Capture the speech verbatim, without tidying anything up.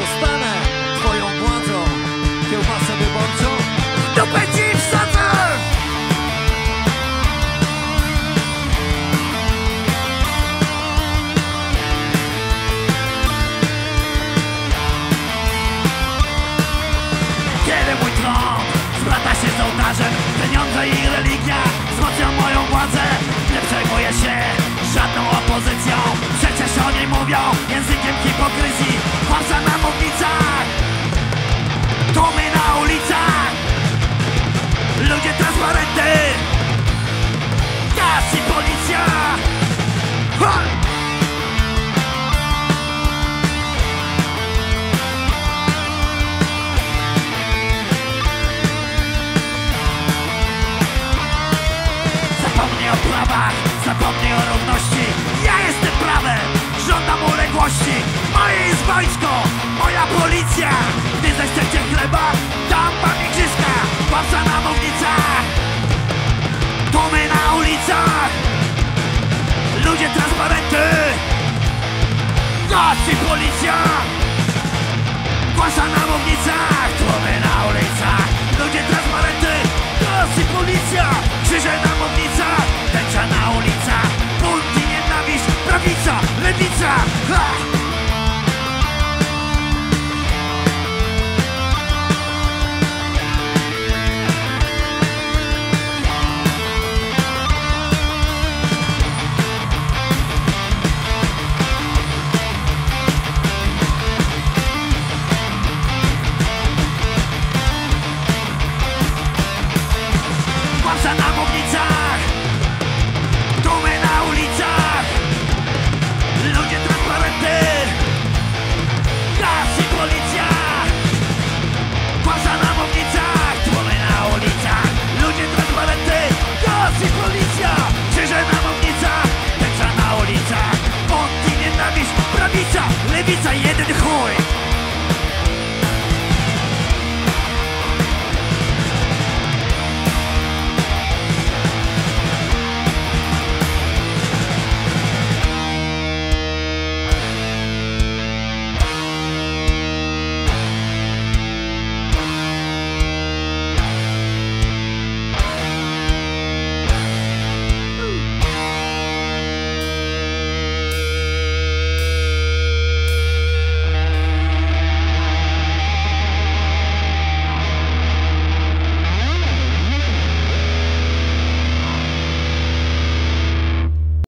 zostanę twoją władzą. Kiełbasę wyborczą w dupę ci wsadzę! Kiedy mój tron splata się z ołtarzem, pieniądze i religia wzmocnią moją władzę. Nie przejmuję się żadną opozycją, przecież oni mówią językiem hipokryzji. Kłamca na mównicach, tłumy na ulicach, ludzie transparenty, gaz i policja. Ha! Zapomnij o prawach, zapomnij o równości. Ja jestem prawem, żądam uległości. Moje jest wojsko, moja policja. Gdy zechcecie chleba, dam wam igrzyska. Kłamca na mównicach, tłumy na ulicach, ludzie transparenty, gaz i policja. Kłamca na mównicach, tłumy na ulicach, ludzie transparenty, gaz i policja. Krzyże na mównicach, tęcza na ulicach, bunt i nienawiść, prawica, lewica. Ha! Kłamca na mównicach,